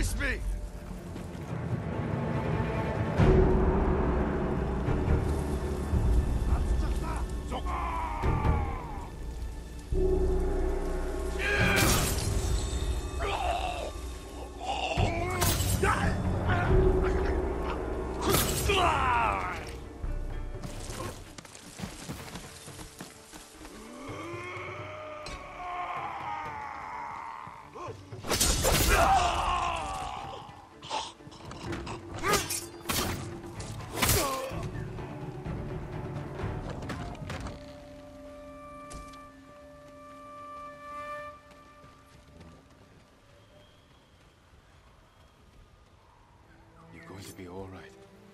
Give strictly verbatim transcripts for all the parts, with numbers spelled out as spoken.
Face me! Going to be all right.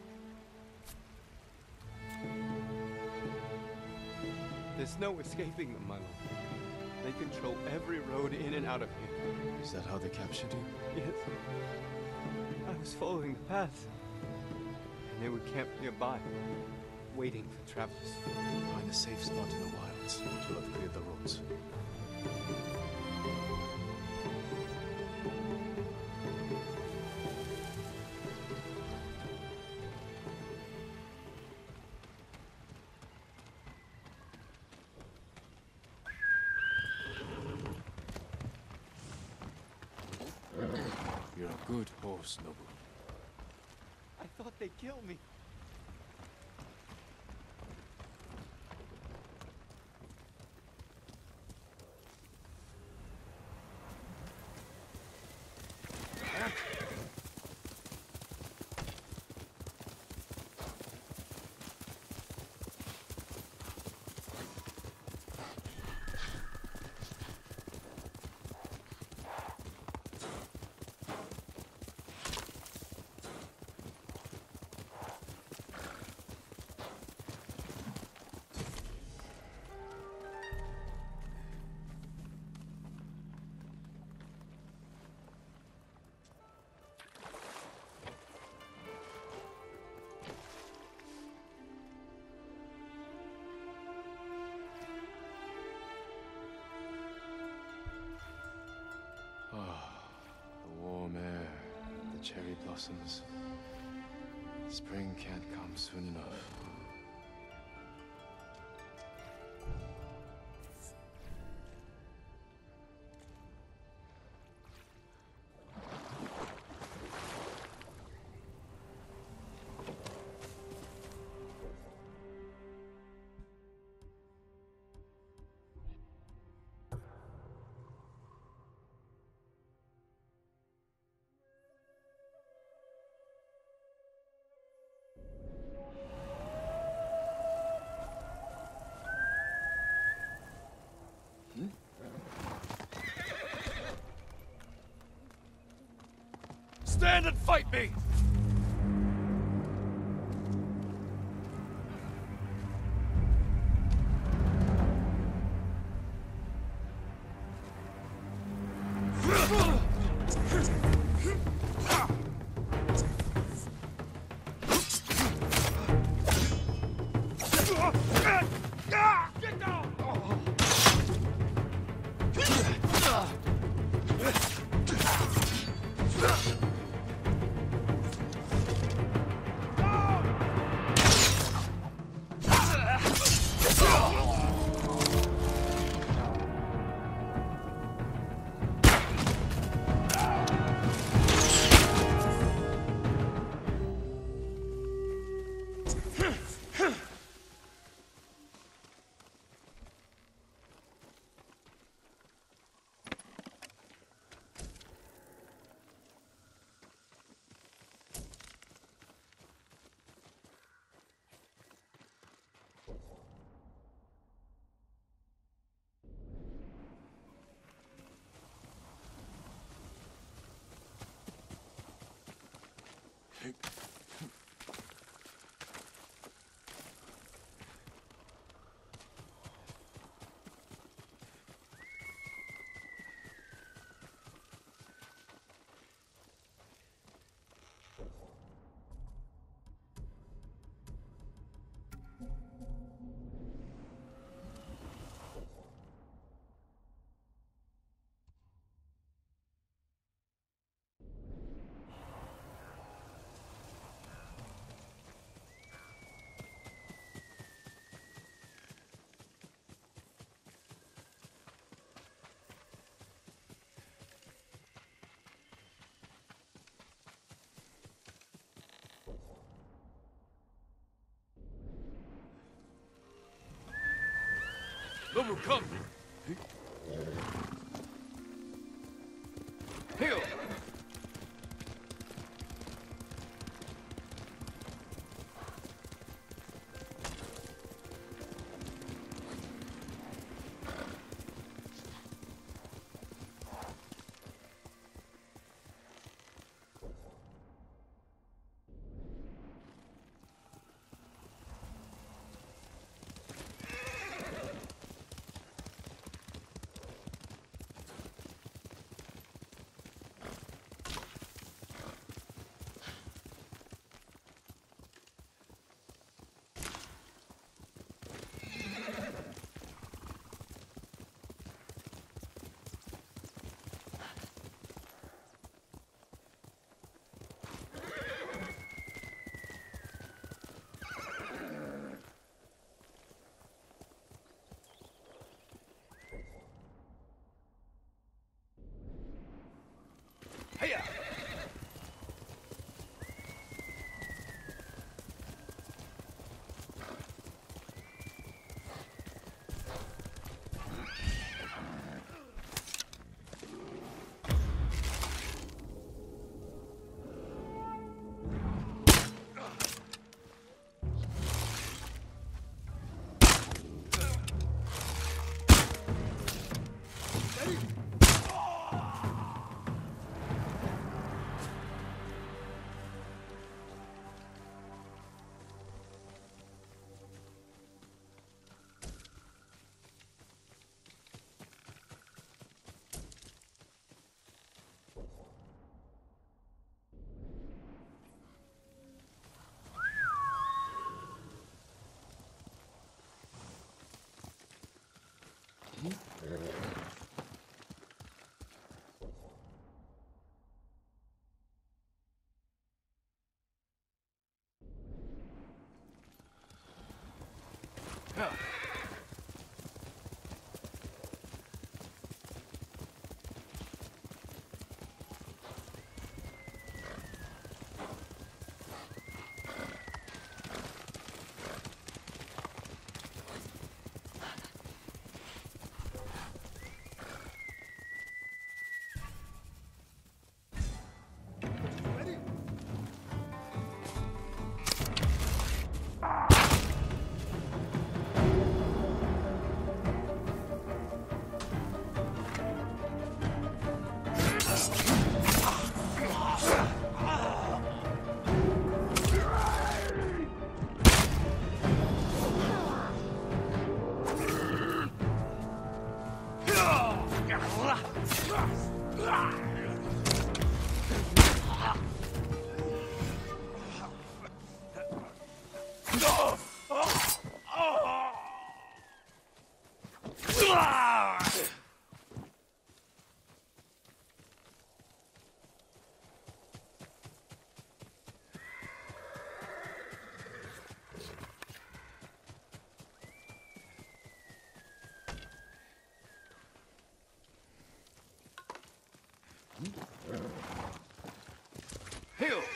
There's no escaping them, my lord. They control every road in and out of here. Is that how they captured you? Yes. I was following the path. And they would camp nearby, waiting for travelers. Find a safe spot in the wilds until I've cleared the roads. You're a good horse, Nobu. I thought they'd kill me. Ah, the warm air, the cherry blossoms. Spring can't come soon enough. Stand and fight me! Tomu, come! Heal! Hiya! Yeah. Heal!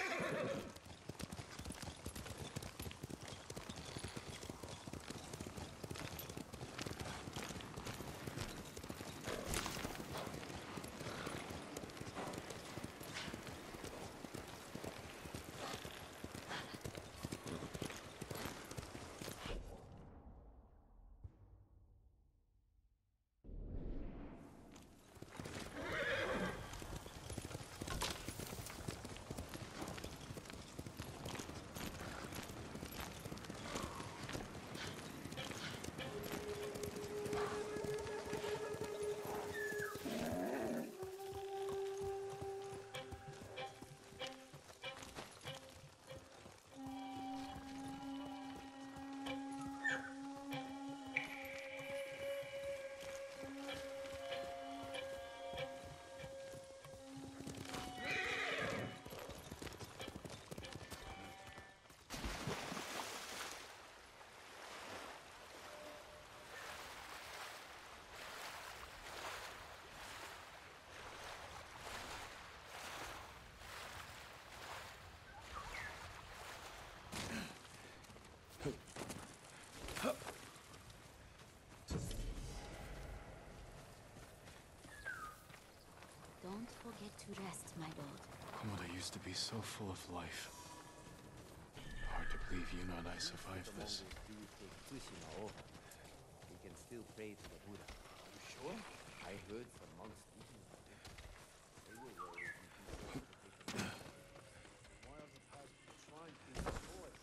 to rest, my lord. Komoda used to be so full of life. Hard to believe you and I survived this. Do take Tsushima over. We can still pray to the Buddha. You sure? I heard some monks speaking about it. They were worried we could take the Miles of hard shrine being destroyed.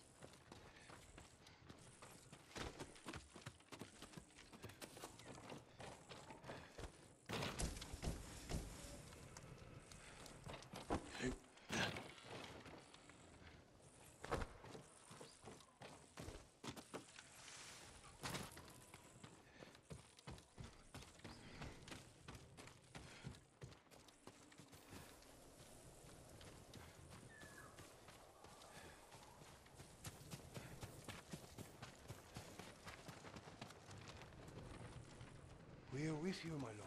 We are with you, my lord.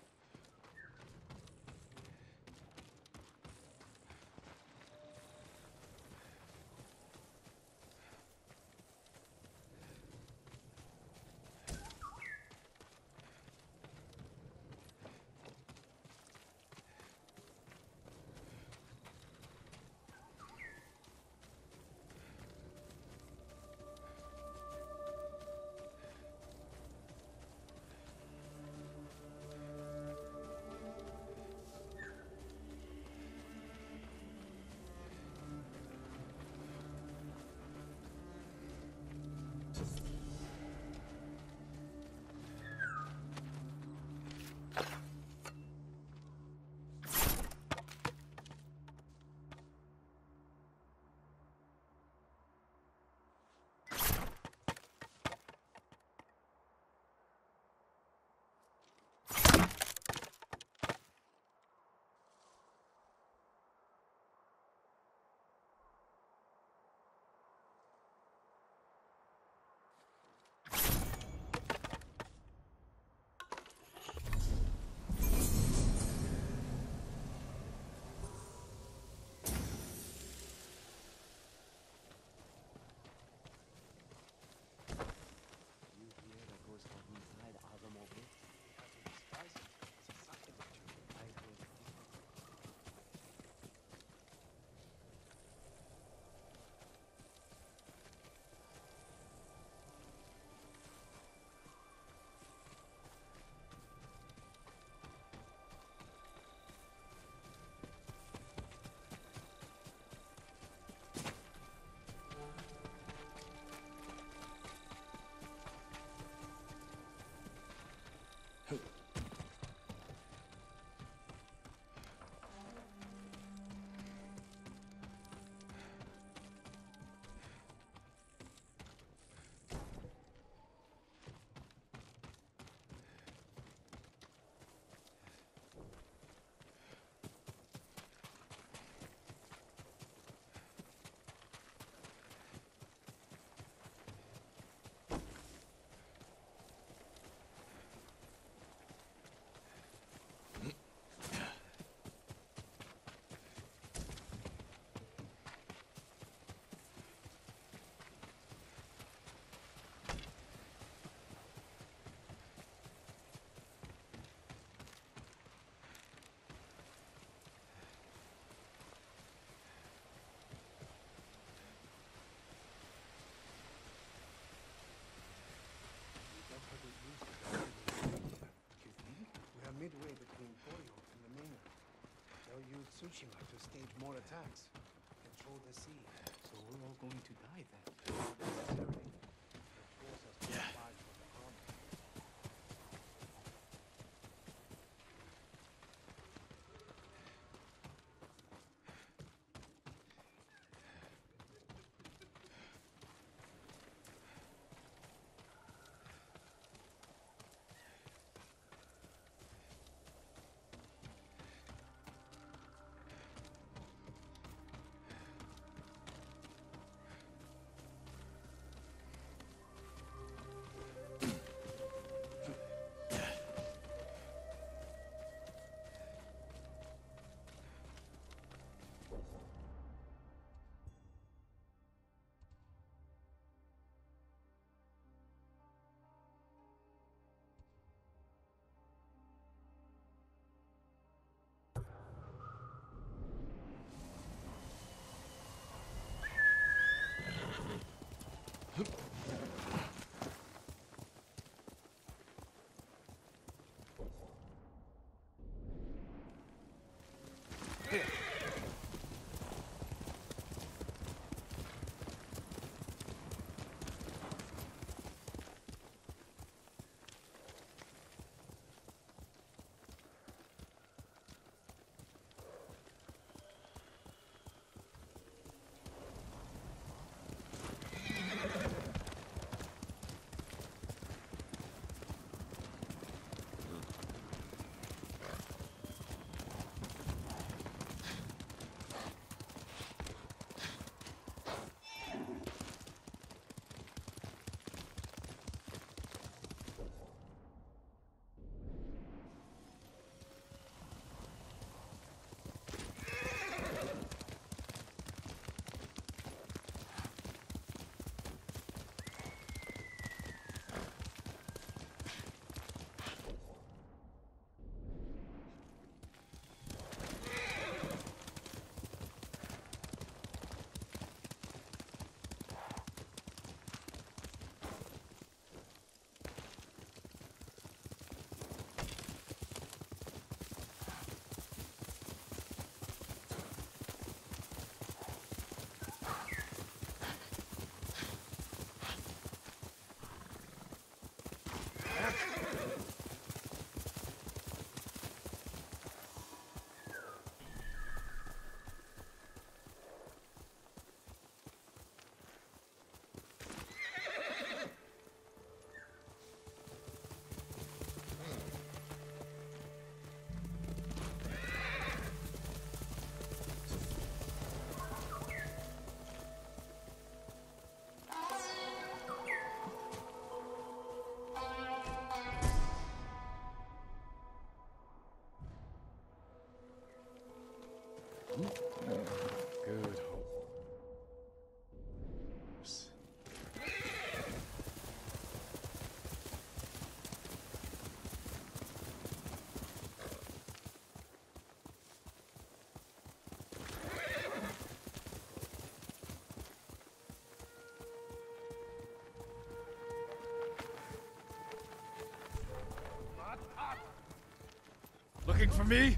You hear the ghost of inside Agamotto? I heard it. We are midway between Koryo and the mainland. They'll use Tsushima to stage more attacks. Control the sea. So we're all going to die then. Not necessarily. They'll force us to abide by the army. Good horse. Looking for me?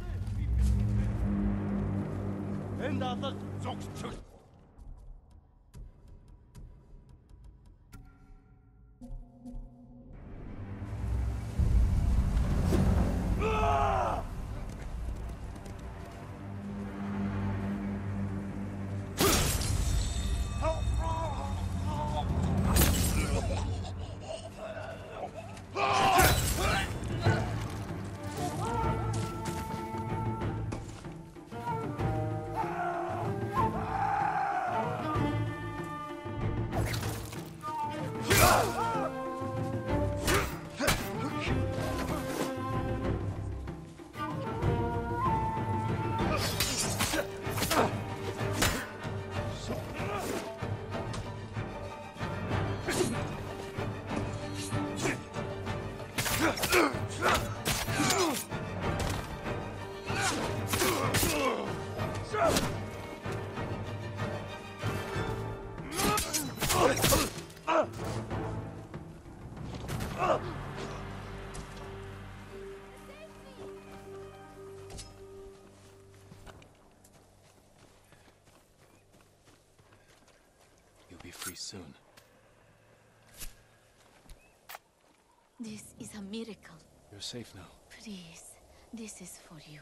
You'll be free soon. This is a miracle. You're safe now. Please, this is for you.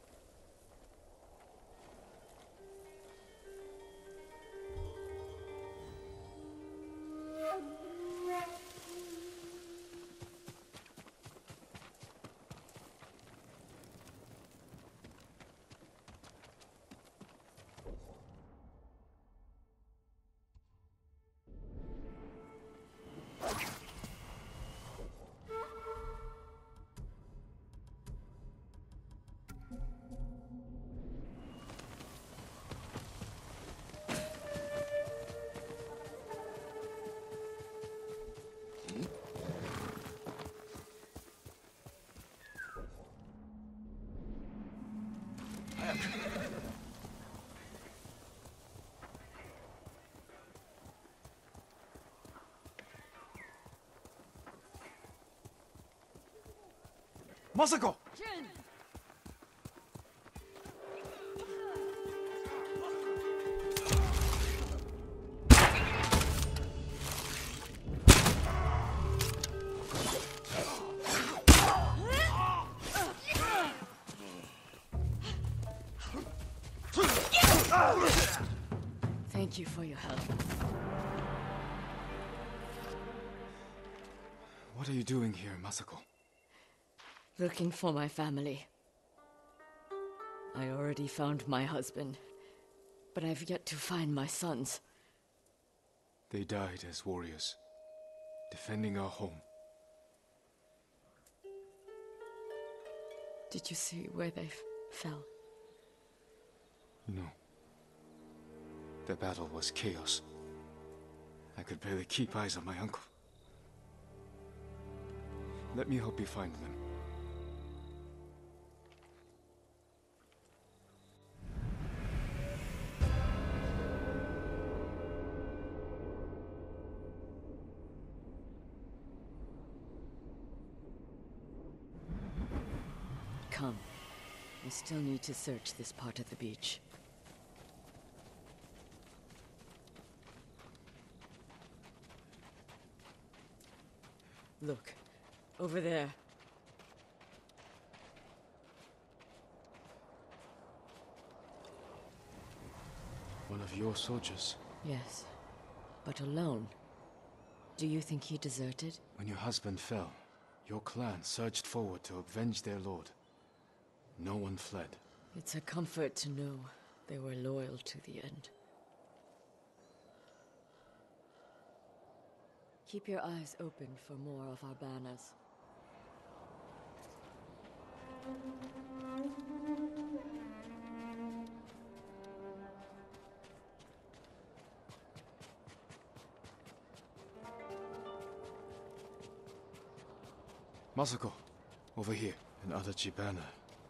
Masako! Thank you for your help. What are you doing here, Masako? Looking for my family. I already found my husband, but I've yet to find my sons. They died as warriors, defending our home. Did you see where they f fell? No. The battle was chaos. I could barely keep eyes on my uncle. Let me help you find them. Come. We still need to search this part of the beach. Look. Over there. One of your soldiers. Yes. But alone. Do you think he deserted? When your husband fell, your clan surged forward to avenge their lord. No one fled. It's a comfort to know they were loyal to the end. Keep your eyes open for more of our banners. Masako, over here. And Adachi banner.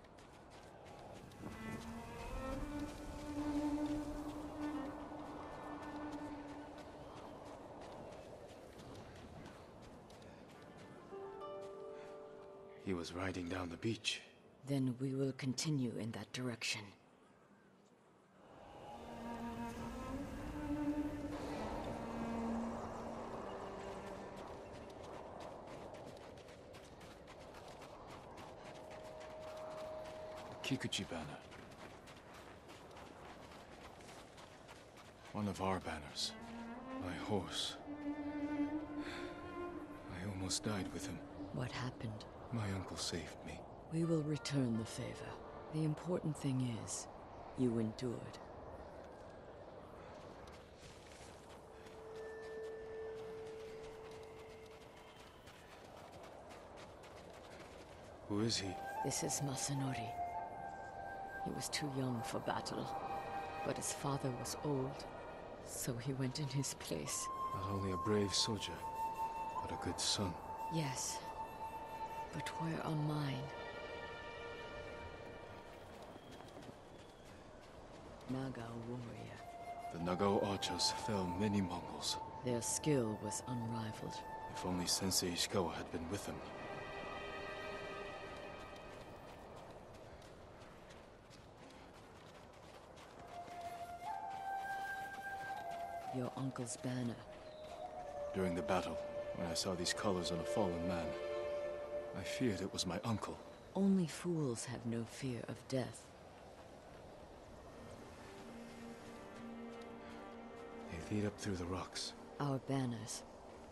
He was riding down the beach. Then we will continue in that direction. Kikuchi banner. One of our banners. My horse. I almost died with him. What happened? My uncle saved me. We will return the favor. The important thing is, you endured. Who is he? This is Masanori. He was too young for battle, but his father was old, so he went in his place. Not only a brave soldier, but a good son. Yes, but where are mine? Naga warrior. The Nagao archers fell many Mongols. Their skill was unrivaled. If only Sensei Ishikawa had been with them. Your uncle's banner. During the battle, when I saw these colors on a fallen man, I feared it was my uncle. Only fools have no fear of death. They lead up through the rocks. Our banners.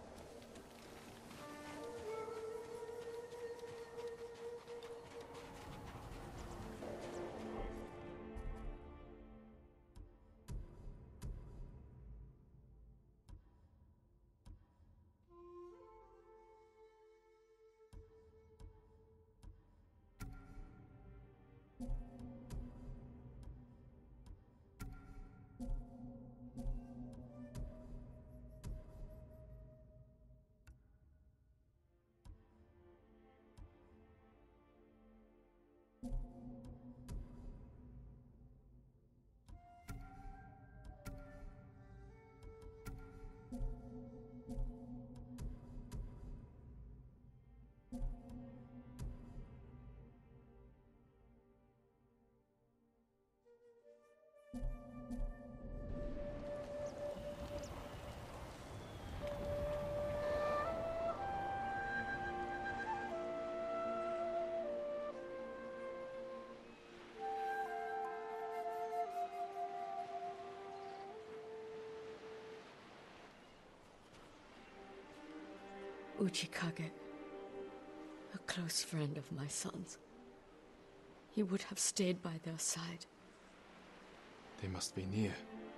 Uchikage, a close friend of my son's. He would have stayed by their side. They must be near.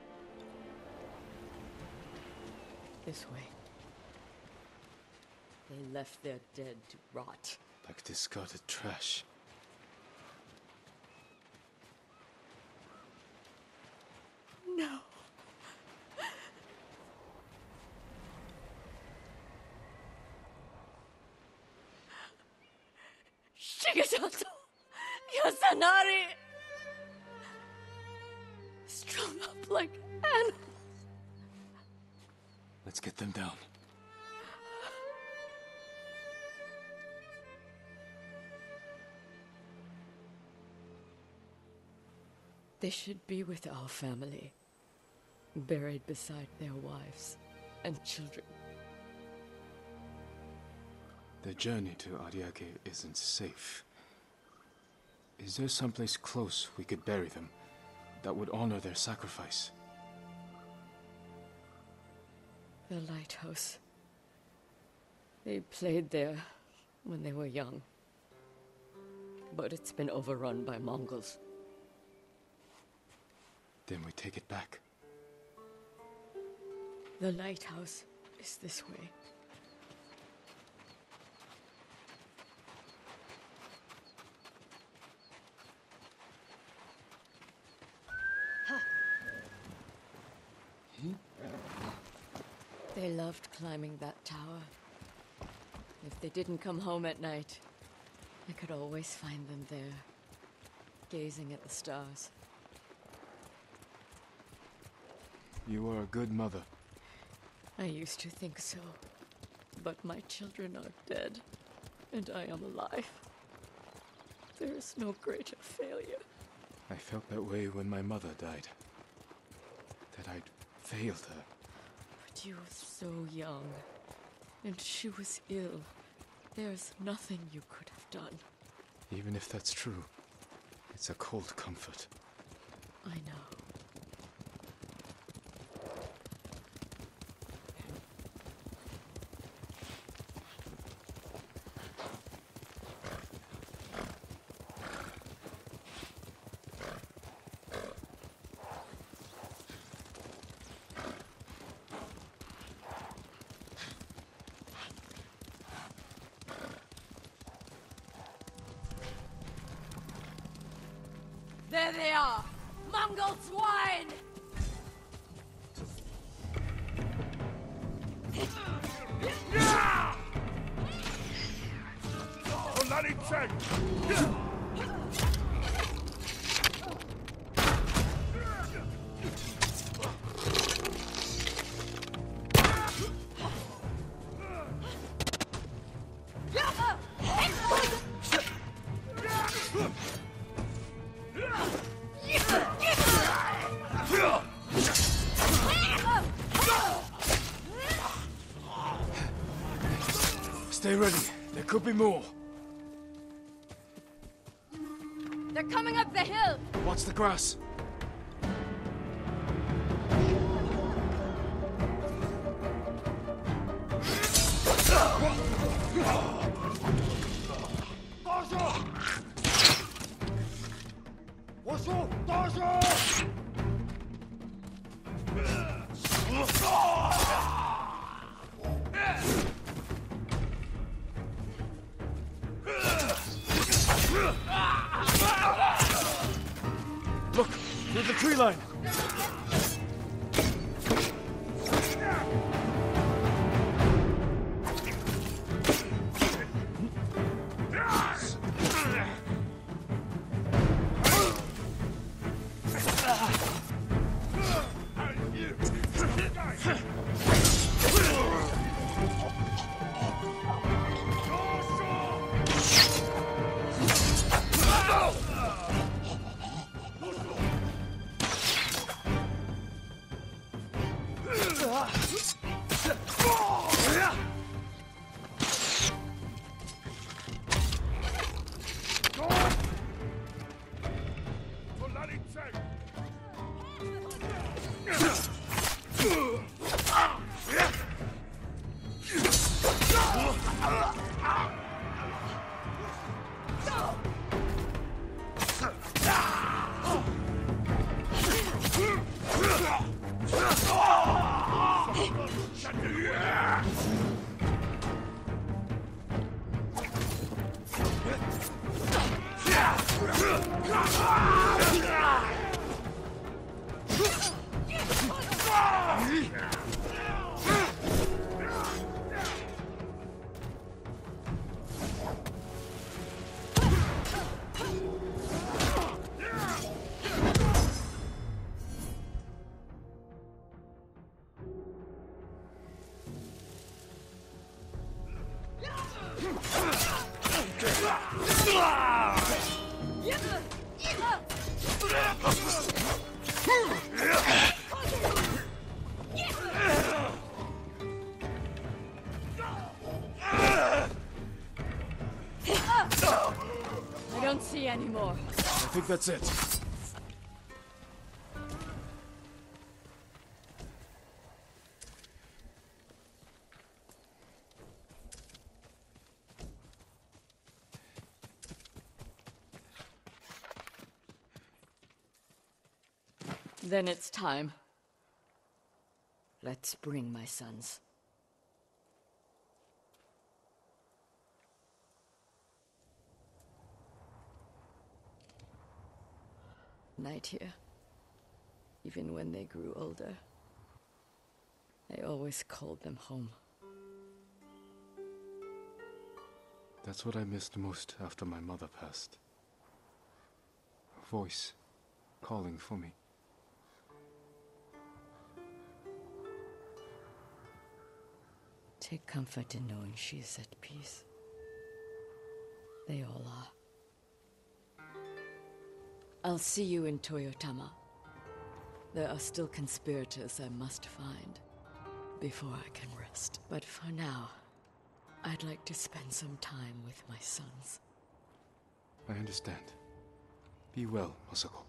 This way. They left their dead to rot. Like discarded trash. No. Shigesato! Yasanari! Strung up like animals. Let's get them down. They should be with our family, buried beside their wives and children. The journey to Ariake isn't safe. Is there someplace close we could bury them that would honor their sacrifice? The lighthouse. They played there when they were young. But it's been overrun by Mongols. Then we take it back. The lighthouse is this way. They loved climbing that tower. If they didn't come home at night, I could always find them there, gazing at the stars. You are a good mother. I used to think so, but my children are dead, and I am alive. There is no greater failure. I felt that way when my mother died. That I'd failed her. But you were so young, and she was ill. There's nothing you could have done. Even if that's true, it's a cold comfort. I know. There they are! Mongol swine! Stay ready. There could be more. They're coming up the hill! Watch the grass. Look, through the tree line. I don't see any more. I think that's it. Then it's time. Let's bring my sons. Night here. Even when they grew older, I always called them home. That's what I missed most after my mother passed. Her voice calling for me. Take comfort in knowing she is at peace. They all are. I'll see you in Toyotama. There are still conspirators I must find before I can rest. But for now, I'd like to spend some time with my sons. I understand. Be well, Masako.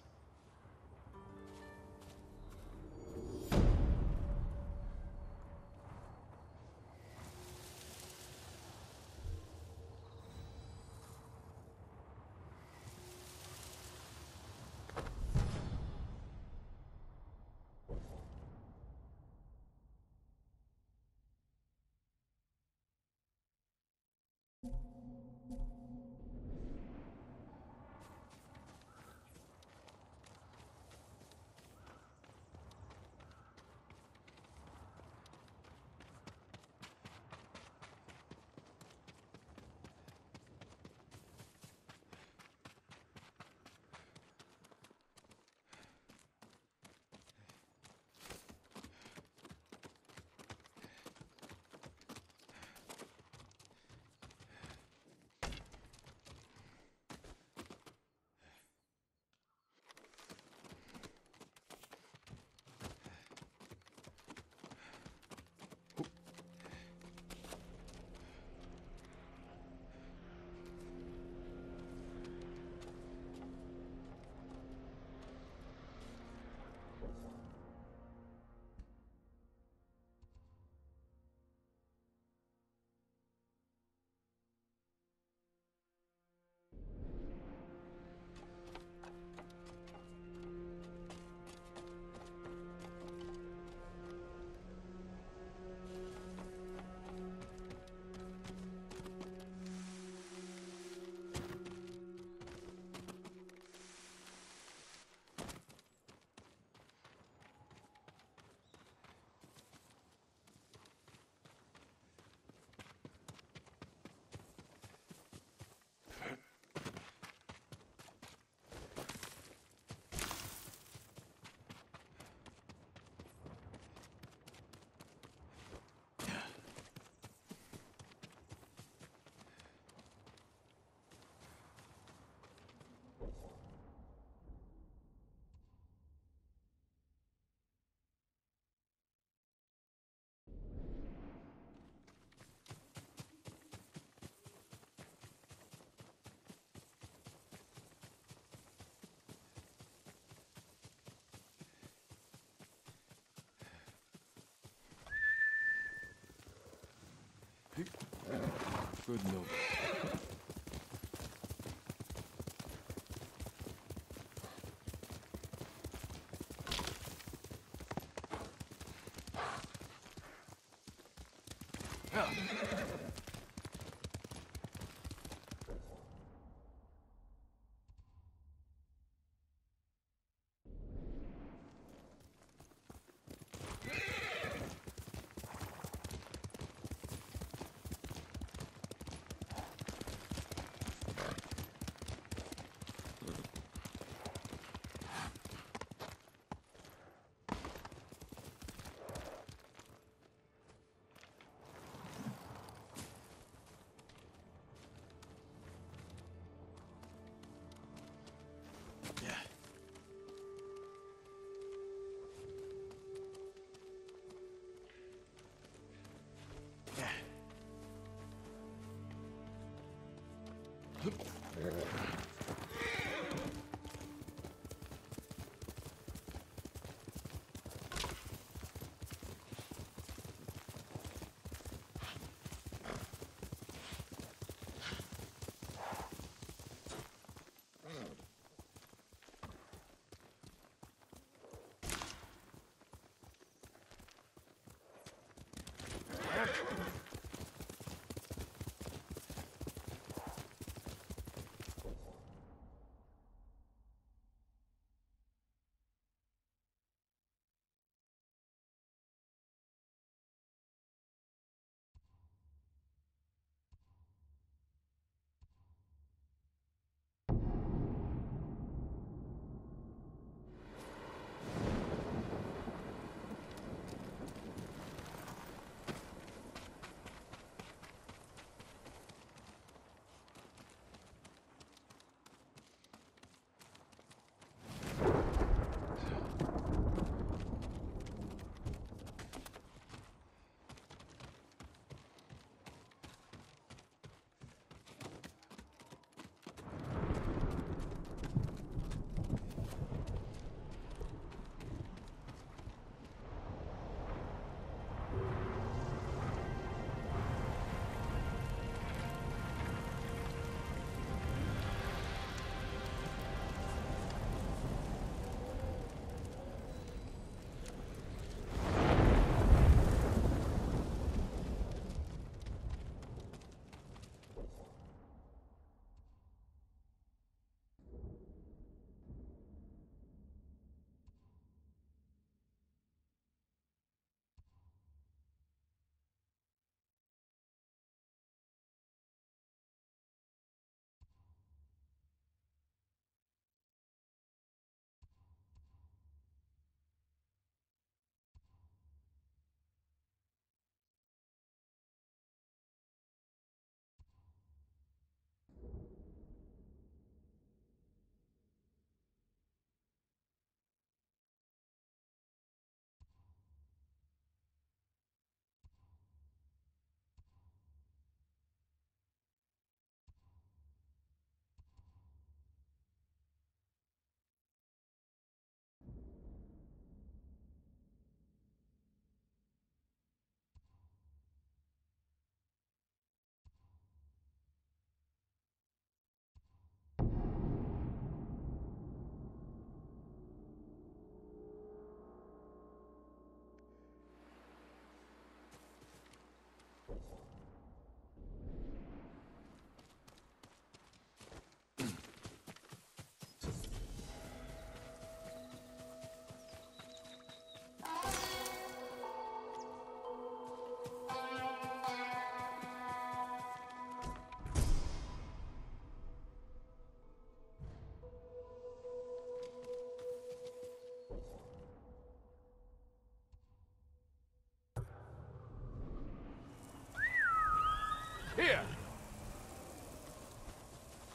Good note.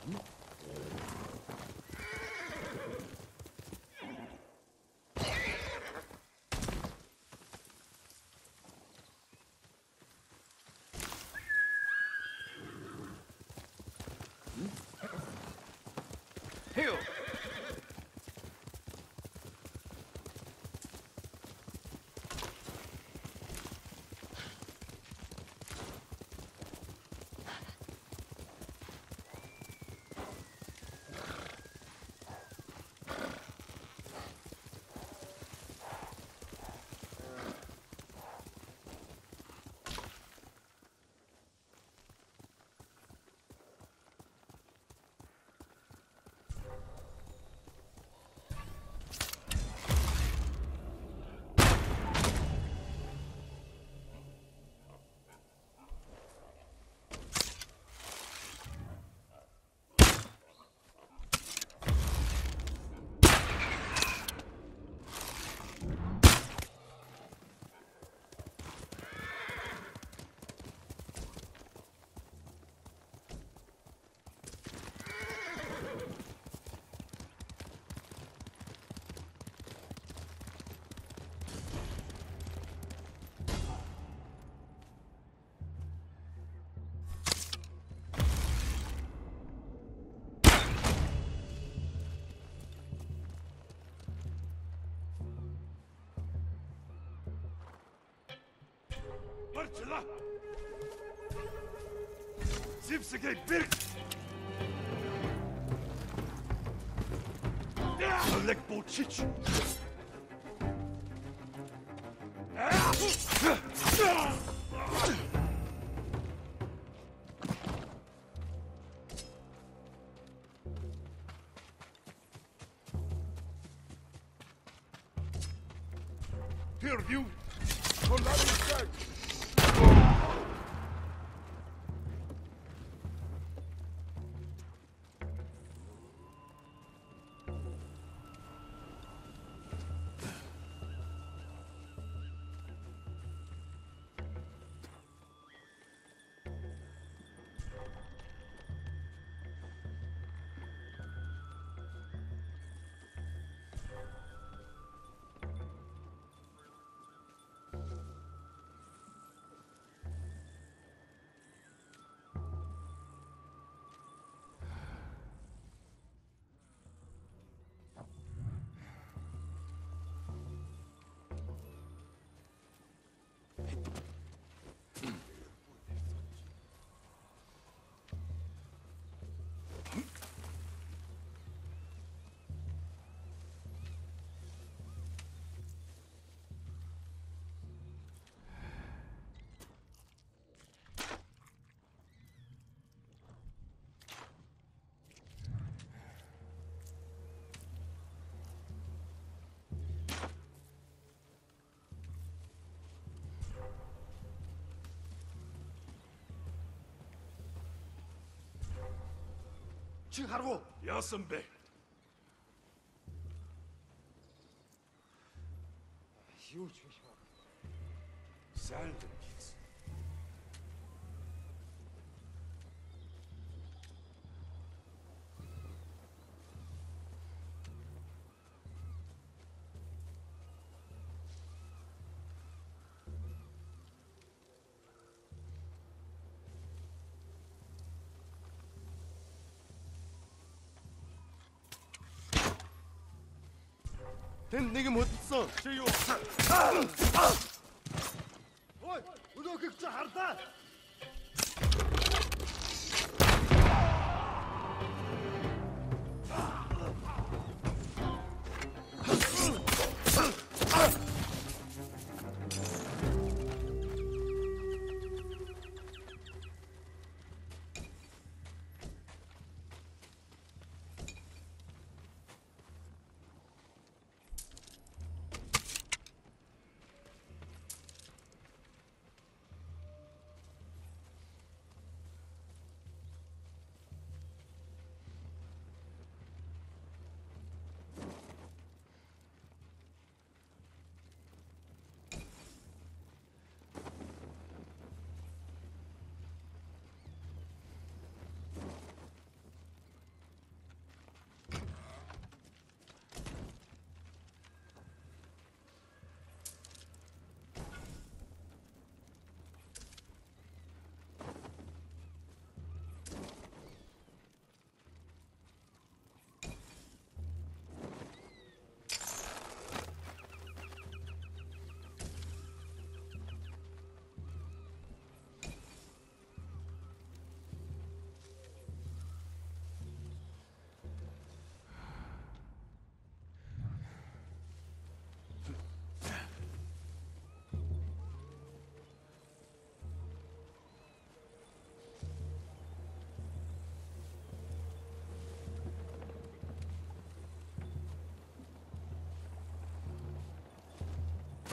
Heal! Marcela! Zipsegay Birk! Alek Bolchich! Here, you! Solari Jack! 칭하고 야, 선배. 휴지셔. Selden kids. 된 내게 못 있어. 제요. 어이, 우리 극자 하르다.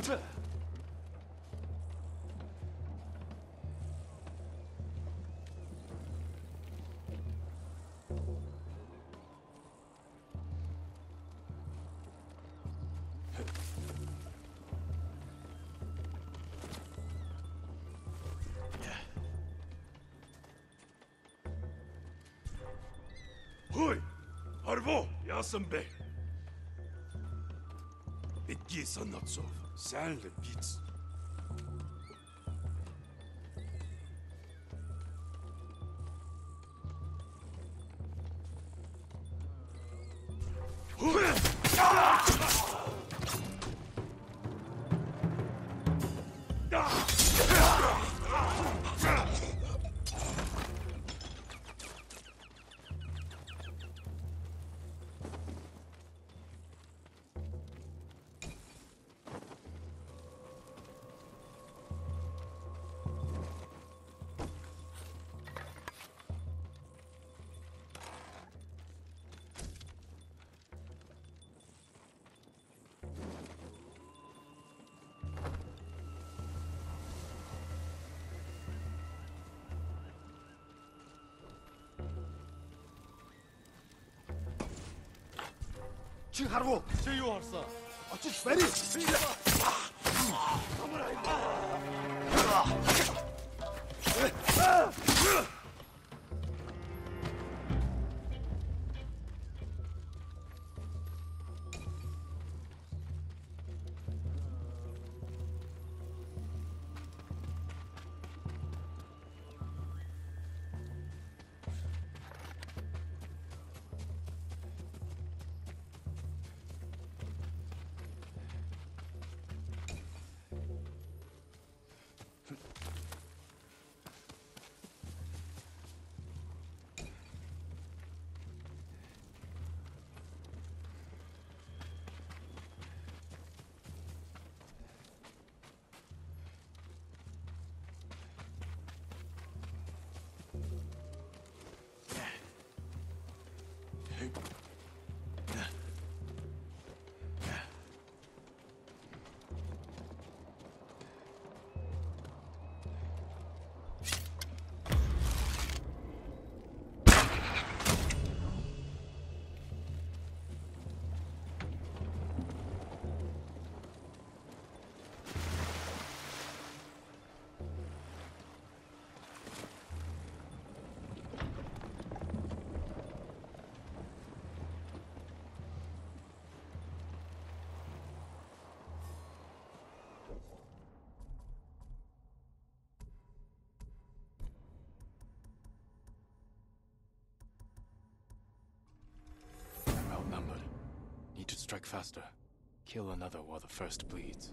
Hoi! Harvo! Yasenbey! Bitki Sanatsov. Senle bit. Чи харгу. Чи юу харсан? Очиж барь. Outnumbered. Need to strike faster. Kill another while the first bleeds.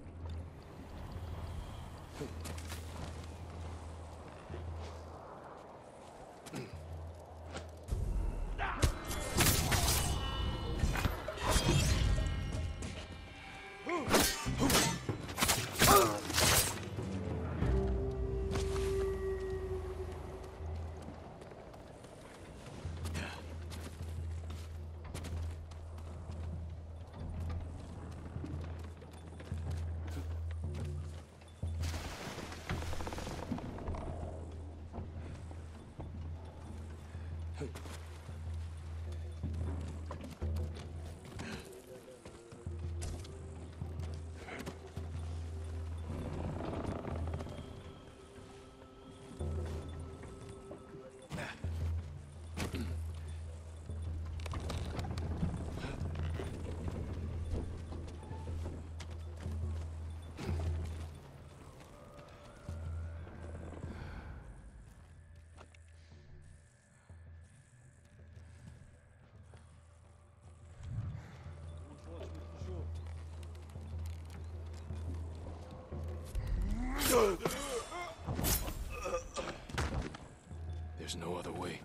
There's no other way.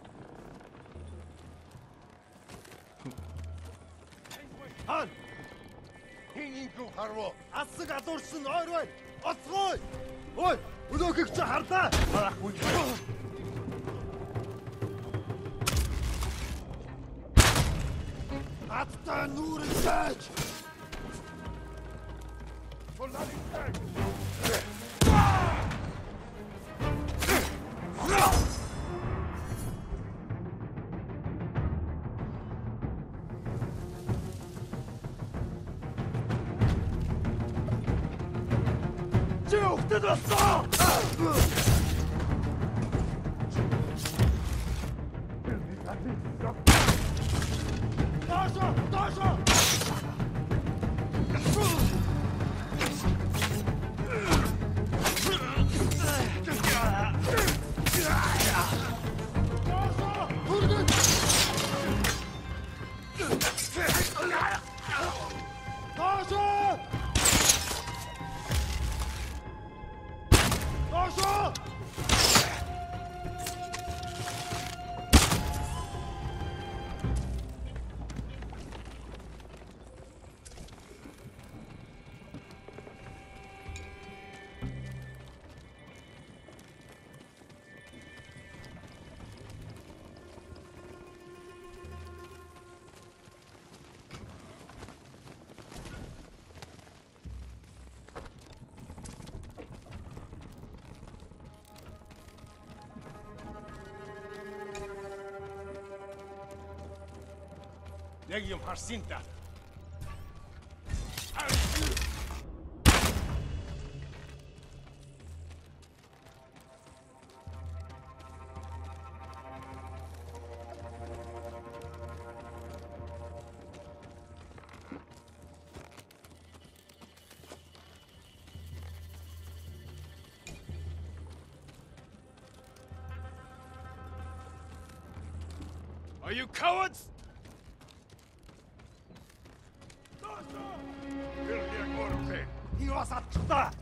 Хан! Хин инхүү харвуу. Асаг алуурсан ойр бай. Оцгой! Ой, өнөөхийг чи харлаа. Харахгүй. Атта нүүрэн саж. Яг юм харсан та. Are you cowards? He was a stuck.